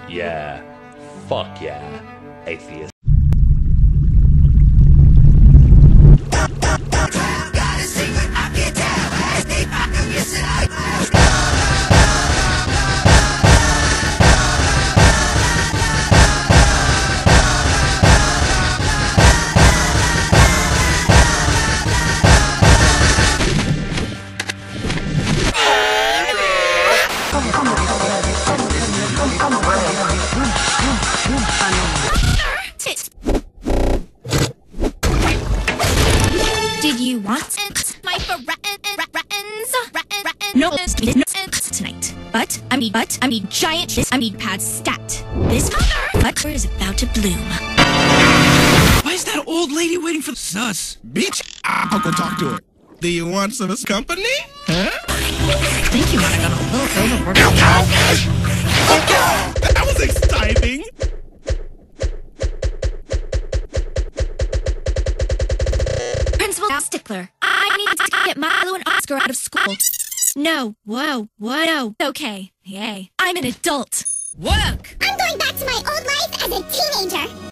Yeah. Fuck yeah. Atheist. Did you want it? My friends? No, tonight. But I need giant shit. I need pad stat. This mother is about to bloom. Why is that old lady waiting for sus? Bitch, I'll go talk to her. Do you want some of this company? Huh? I think you might have got a little overworked. That was exciting. Principal Stickler, I need to get Milo and Oscar out of school. No, whoa, no. Okay, yay. I'm an adult. Work! I'm going back to my old life as a teenager.